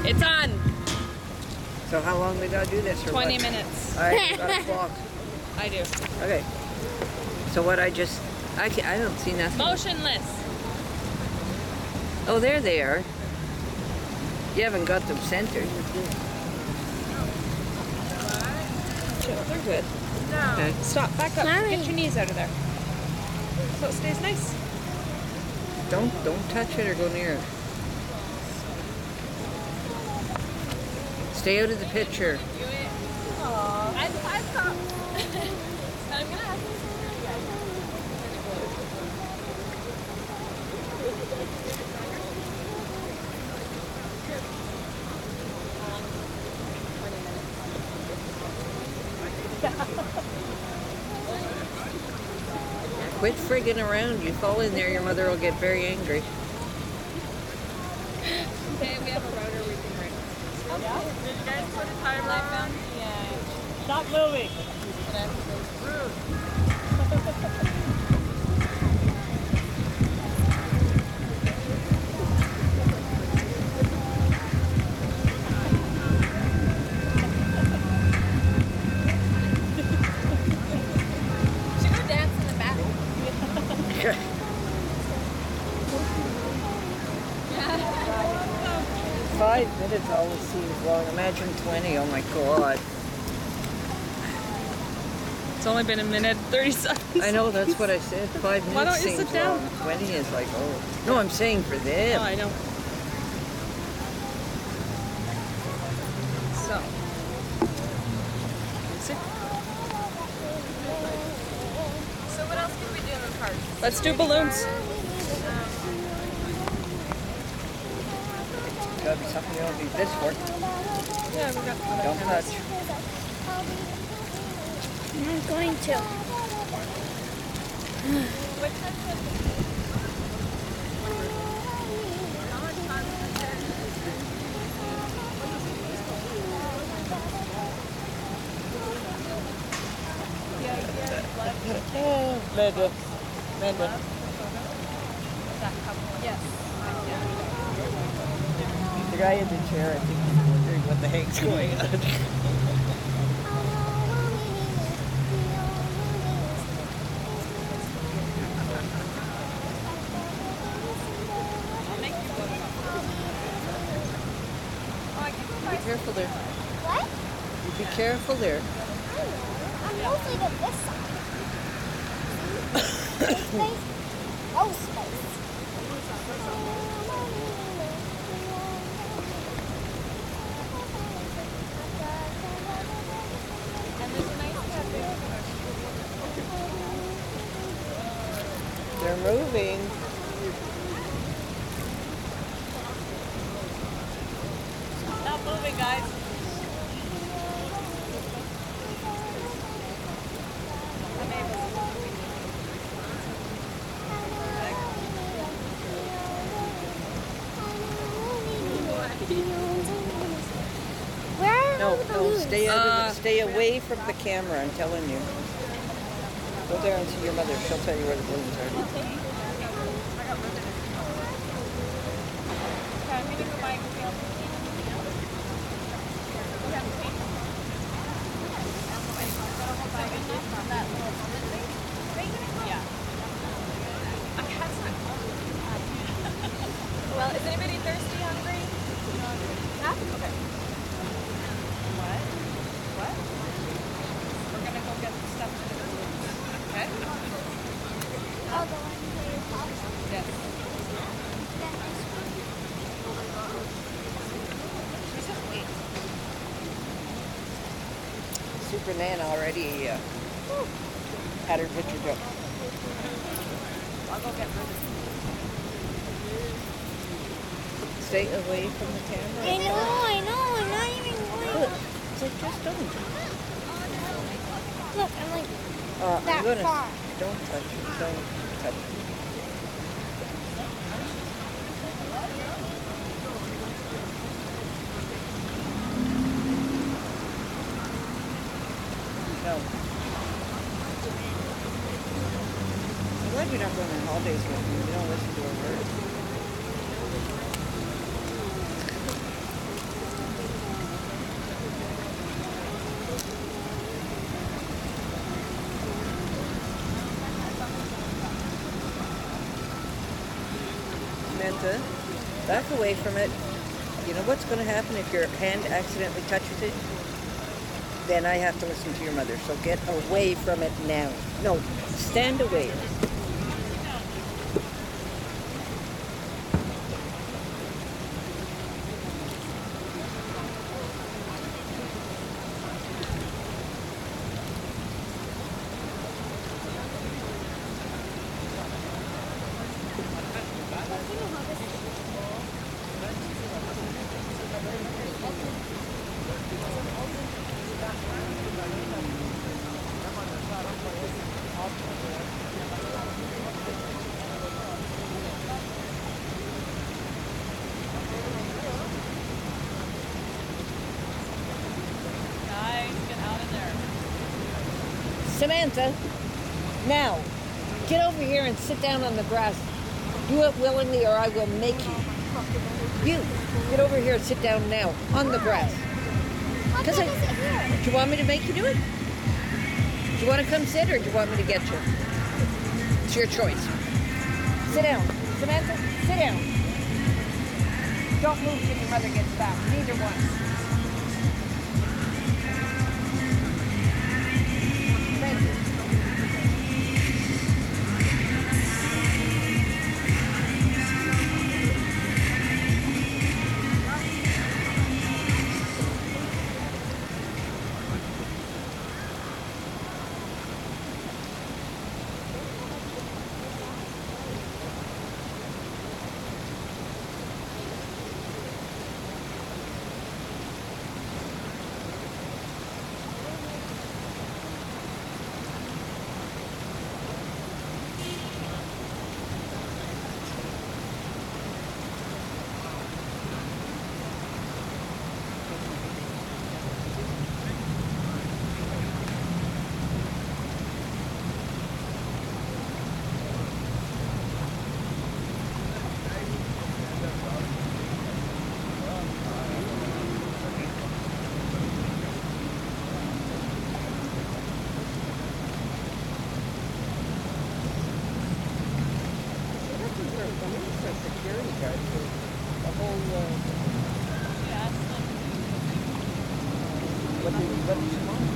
It's on. So how long we gotta do this? Or 20 what? minutes. All right, we got a clock. I do. Okay. So what I don't see nothing. Motionless. Oh, there they are. You haven't got them centered. They're good. No. Okay. Stop. Back up. Mommy. Get your knees out of there. So it stays nice. Don't touch it or go near it. Stay out of the picture. I thought. I'm gonna have to. Quit frigging around. You fall in there, your mother will get very angry. Okay, we have a router we can bring. Yeah? Did you guys put a timer on? Yeah. Stop moving. Should go dance in the back. 5 minutes always seems long. Imagine 20. Oh my God. It's only been a minute, 30 seconds. I know, that's what I said. 5 minutes Why don't you seems sit down? long. 20 is like, oh. No, I'm saying for them. Oh, I know. So. Sit. So what else can we do in the park? Let's do balloons. Gotta be something you don't need this for. Yeah, we got other Don't cameras. touch. I'm going to. What type of... Amanda. Amanda. Yes. The guy in the chair, I think he's wondering what the heck's going on. Be careful there. What? You be careful there. I'm mostly to this side. This space. Oh, space. And there's a nice cafe. They're moving. Stop moving, guys. Where are No, the no, balloons? stay away from the camera, I'm telling you. Go there and see your mother. She'll tell you where the balloons are. Okay, I'm gonna go buy a tail. Well, is anybody thirsty, hungry? Yeah? Okay. What? What? We're gonna go get stuff to the balloons. Okay? Oh, the one where you pop. Yes. Super Nan already had her picture took. I'll go get rid of it. Stay away from the camera. I know, I'm not even going. Look, it's like, just don't. Look, I'm like I'm gonna, far. don't touch it. Don't touch it. No. I'm glad you're not going on holidays with me. You don't listen to a word. Back away from it. You know what's going to happen if your hand accidentally touches it? Then I have to listen to your mother. So get away from it now. No, stand away. Samantha, now, get over here and sit down on the grass. Do it willingly or I will make you. You, get over here and sit down now, on the grass. What time is it here? Do you want me to make you do it? Do you want to come sit or do you want me to get you? It's your choice. Sit down. Samantha, sit down. Don't move till your mother gets back. Neither one. Thank you. Security guard for the whole. What do you want?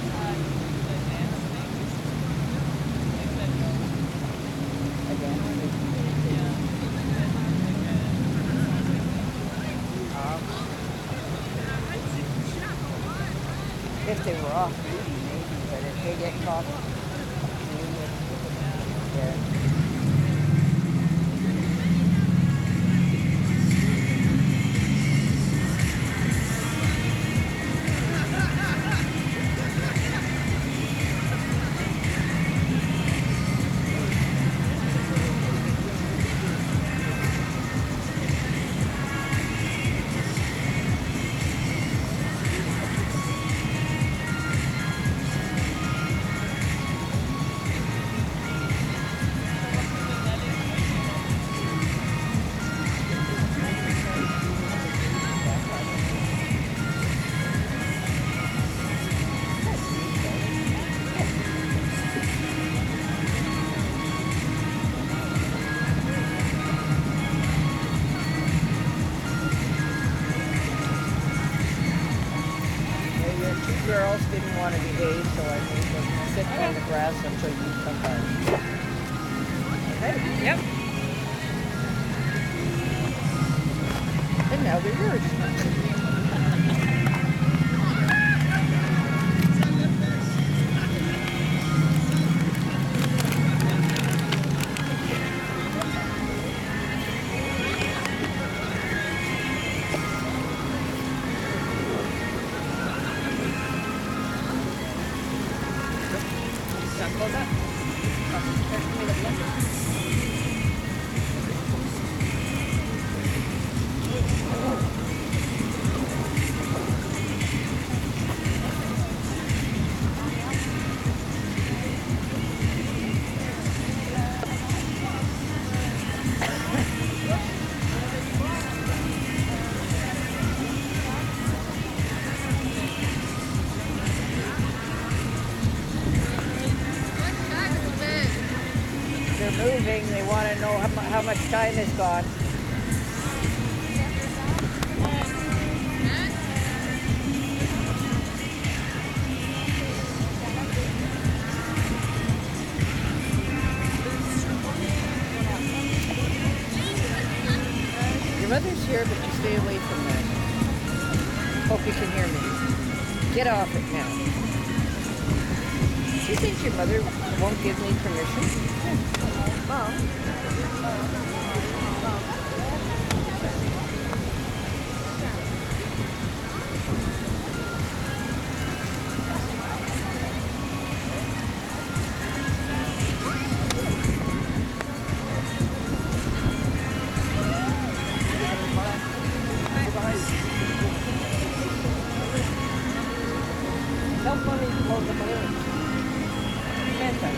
If they were off duty, maybe, but if they get caught, yeah. Girls didn't want to behave, so I made them sit on the grass until you come by. Okay? Yep. And now they're yours. Close up. They're moving. They want to know how much time is gone. but you stay away from that. Hope you can hear me. Get off it now. Do you think your mother won't give me permission? Mom. Help mommy blow the balloon. Samantha.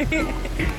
Bye.